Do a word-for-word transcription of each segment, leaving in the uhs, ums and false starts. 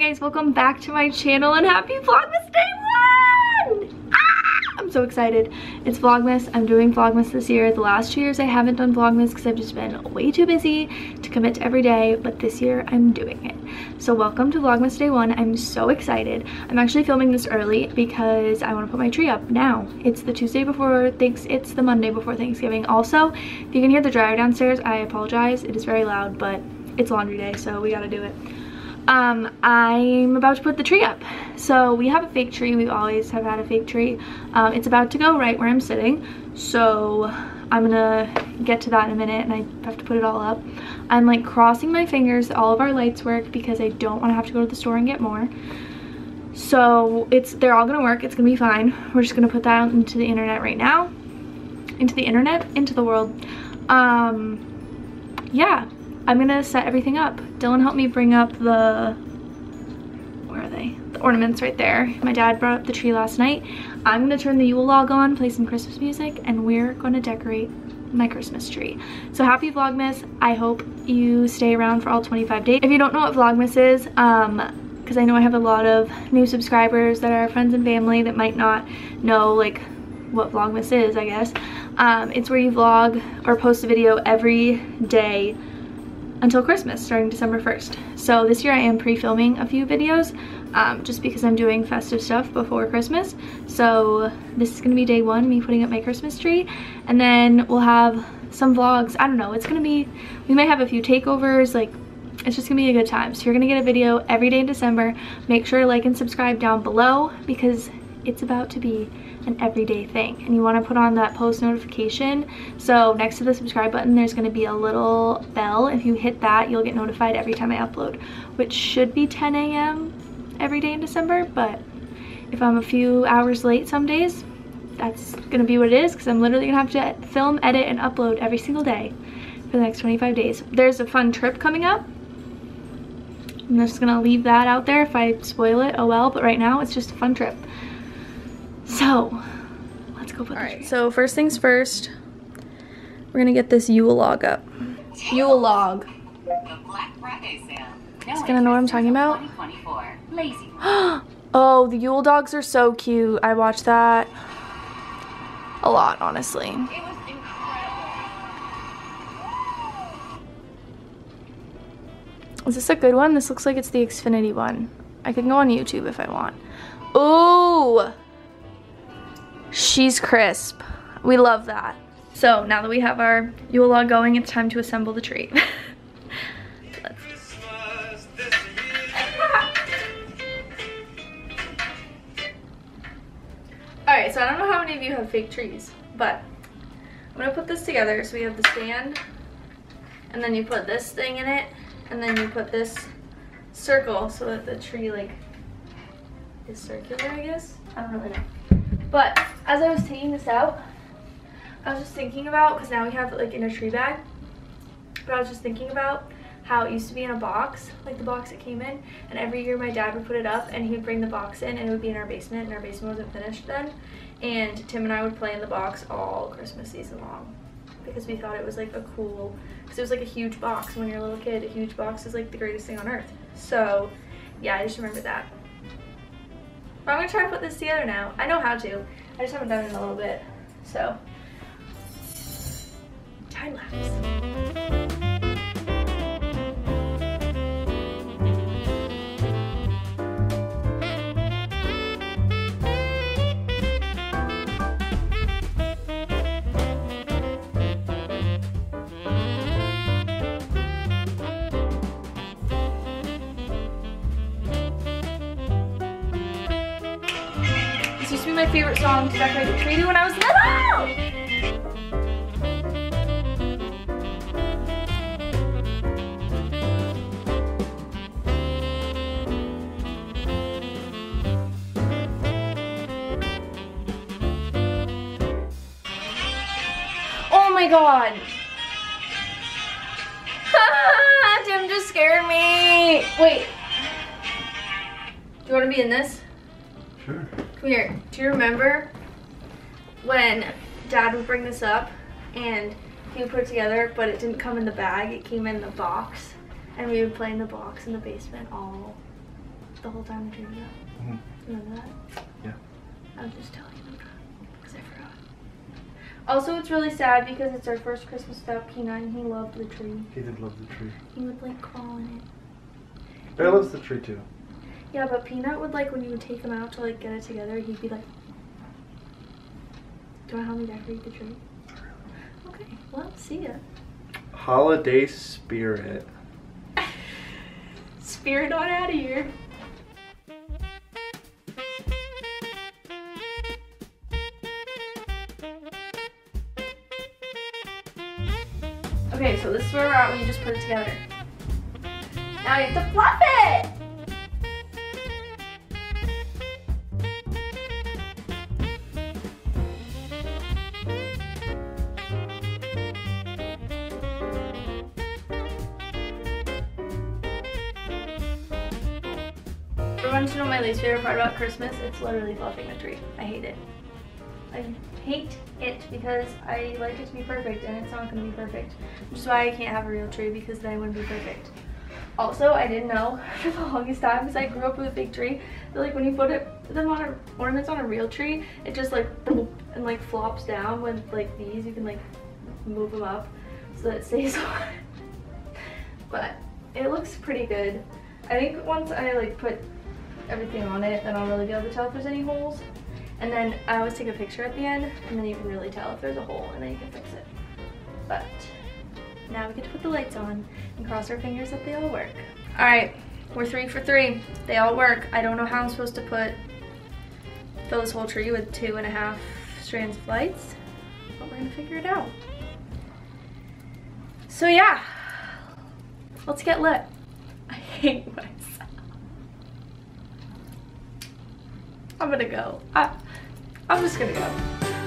guys, welcome back to my channel and happy Vlogmas day one! Ah! I'm so excited. It's Vlogmas. I'm doing Vlogmas this year. The last two years I haven't done Vlogmas because I've just been way too busy to commit to every day, but this year I'm doing it. So welcome to Vlogmas day one. I'm so excited. I'm actually filming this early because I want to put my tree up now. It's the Tuesday before thanks it's the Monday before Thanksgiving. Also, if you can hear the dryer downstairs, I apologize. It is very loud, but it's laundry day, so we gotta do it. Um, I'm about to put the tree up. So we have a fake tree. We always have had a fake tree. Um, it's about to go right where I'm sitting. So I'm gonna get to that in a minute and I have to put it all up. I'm like crossing my fingers that all of our lights work because I don't want to have to go to the store and get more. So it's they're all gonna work. It's gonna be fine. We're just gonna put that out into the internet right now. Into the internet? Into the world. Um, yeah. I'm gonna set everything up. Dylan helped me bring up the, where are they? The ornaments right there. My dad brought up the tree last night. I'm gonna turn the Yule log on, play some Christmas music, and we're gonna decorate my Christmas tree. So happy Vlogmas. I hope you stay around for all twenty-five days. If you don't know what Vlogmas is, um, because I know I have a lot of new subscribers that are friends and family that might not know like what Vlogmas is, I guess. Um, it's where you vlog or post a video every day until Christmas, starting December first. So this year I am pre-filming a few videos um, just because I'm doing festive stuff before Christmas. So this is gonna be day one, me putting up my Christmas tree, and then we'll have some vlogs. I don't know, it's gonna be, we might have a few takeovers, like it's just gonna be a good time. So you're gonna get a video every day in December. Make sure to like and subscribe down below because it's about to be an everyday thing, and you want to put on that post notification. So next to the subscribe button there's going to be a little bell. If you hit that, you'll get notified every time I upload, which should be ten A M every day in December, but if I'm a few hours late some days, that's gonna be what it is because I'm literally gonna have to film, edit, and upload every single day for the next twenty-five days. There's a fun trip coming up. I'm just gonna leave that out there. If I spoil it, oh well, but right now it's just a fun trip. So, let's go put the tree. So first things first, we're gonna get this Yule log up. Yule log. Just gonna know what I'm talking about. Oh, the Yule dogs are so cute. I watch that a lot, honestly. It was incredible. Is this a good one? This looks like it's the Xfinity one. I can go on YouTube if I want. Ooh! She's crisp. We love that. So now that we have our Yule log going, it's time to assemble the tree. Let's Alright, so I don't know how many of you have fake trees, but I'm gonna put this together. So we have the stand, and then you put this thing in it, and then you put this circle so that the tree like is circular, I guess. I don't really know. But as I was taking this out, I was just thinking about, because now we have it like in a tree bag, but I was just thinking about how it used to be in a box, like the box it came in, and every year my dad would put it up and he would bring the box in and it would be in our basement, and our basement wasn't finished then, and Tim and I would play in the box all Christmas season long because we thought it was like a cool, because it was like a huge box. When you're a little kid, a huge box is like the greatest thing on earth. So yeah, I just remember that. But I'm gonna try to put this together now. I know how to. I just haven't done it in a little bit. So, time lapse. This used to be my favorite song to decorate the tree to when I was little! Oh my god! Tim just scared me! Wait. Do you want to be in this? Sure. Come here. Do you remember when Dad would bring this up and he would put it together, but it didn't come in the bag, it came in the box, and we would play in the box in the basement all the whole time the tree was up. Mm-hmm. Remember that? Yeah. I was just telling you because I forgot. Also, it's really sad because it's our first Christmas without Peanut, and he loved the tree. He did love the tree. He would like crawl in it. Bear loves the tree too. Yeah, but Peanut would like when you would take him out to like get it together, he'd be like, "Do you want to help me decorate the tree?" Okay, well, see ya. Holiday spirit. Spirit on out of here. Okay, so this is where we're at when you just put it together. Now you have to fluff it! Everyone should know my least favorite part about Christmas. It's literally fluffing the tree. I hate it. I hate it because I like it to be perfect and it's not going to be perfect. Which is why I can't have a real tree, because then it wouldn't be perfect. Also, I didn't know for the longest time, because I grew up with a big tree, that like when you put it them on a, ornaments on a real tree, it just like boop, and like flops down. When like these, you can like move them up so that it stays on. But it looks pretty good. I think once I like put everything on it, then I'll really be able to tell if there's any holes. And then I always take a picture at the end, and then you can really tell if there's a hole, and then you can fix it. But now we get to put the lights on and cross our fingers that they all work. All right, we're three for three. They all work. I don't know how I'm supposed to put fill this whole tree with two and a half strands of lights, but we're gonna figure it out. So yeah, let's get lit. I hate myself. I'm gonna go. I, I'm just gonna go.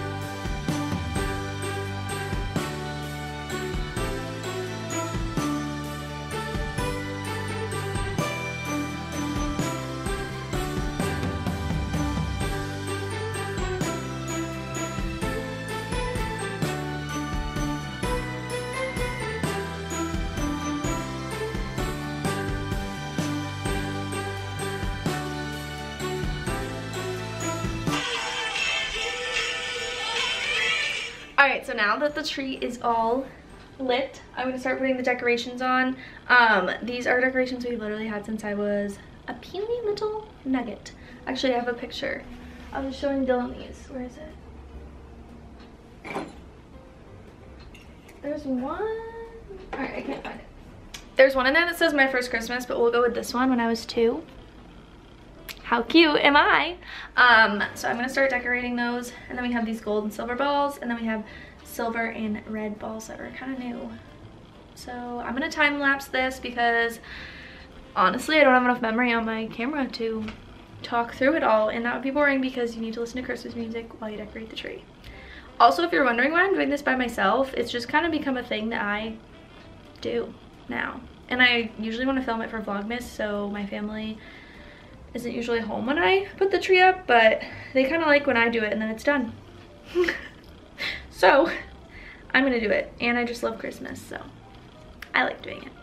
Alright, so now that the tree is all lit, I'm going to start putting the decorations on. Um, these are decorations we literally had since I was a puny little nugget. Actually, I have a picture. I was showing Dylan these. Where is it? There's one. Alright, I can't find it. There's one in there that says My First Christmas, but we'll go with this one, when I was two. How cute am I? Um, so I'm gonna start decorating those, and then we have these gold and silver balls, and then we have silver and red balls that are kind of new. So I'm gonna time lapse this because honestly I don't have enough memory on my camera to talk through it all, and that would be boring because you need to listen to Christmas music while you decorate the tree. Also, if you're wondering why I'm doing this by myself, it's just kind of become a thing that I do now. And I usually want to film it for Vlogmas, so my family isn't usually home when I put the tree up, but they kind of like when I do it and then it's done. So I'm gonna do it, and I just love Christmas, so I like doing it.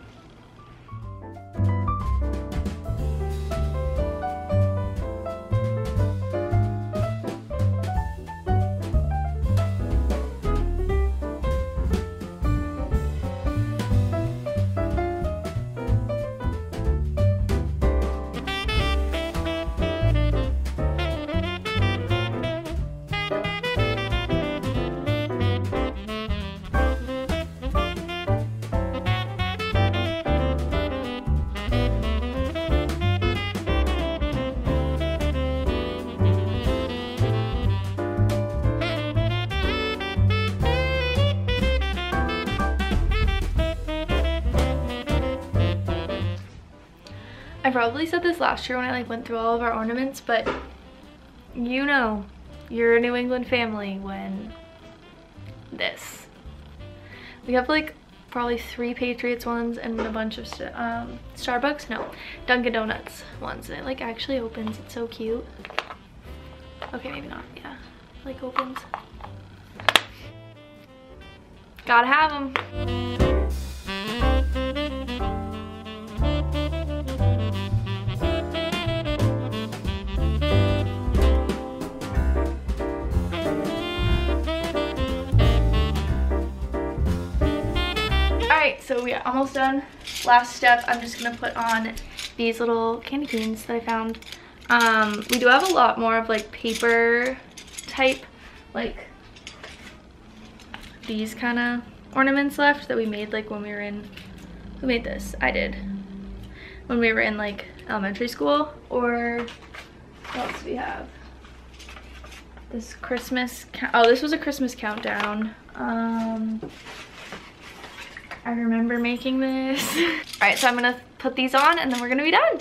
I probably said this last year when I like went through all of our ornaments, but you know you're a New England family when this. We have like probably three Patriots ones and a bunch of um, Starbucks, no, Dunkin' Donuts ones, and it like actually opens. It's so cute. Okay, maybe not, yeah, like opens. Gotta have them. so we are almost done. Last step, I'm just gonna put on these little candy canes that I found. Um, we do have a lot more of like paper type, like these kind of ornaments left that we made like when we were in, who made this? I did. When we were in like elementary school. Or what else do we have? This Christmas, oh, this was a Christmas countdown. Um, I remember making this. All right, so I'm gonna put these on and then we're gonna be done.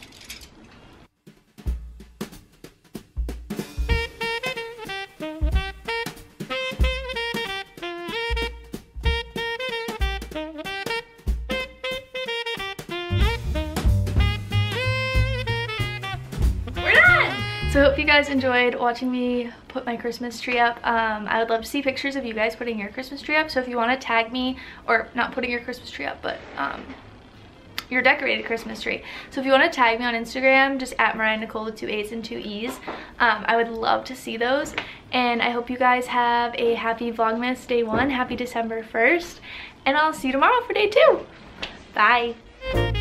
So I hope you guys enjoyed watching me put my Christmas tree up. Um, I would love to see pictures of you guys putting your Christmas tree up. So if you want to tag me, or not putting your Christmas tree up, but um, your decorated Christmas tree. So if you want to tag me on Instagram, just at Mariah Nicole with two A's and two E's. Um, I would love to see those. And I hope you guys have a happy Vlogmas day one. Happy December first. And I'll see you tomorrow for day two. Bye.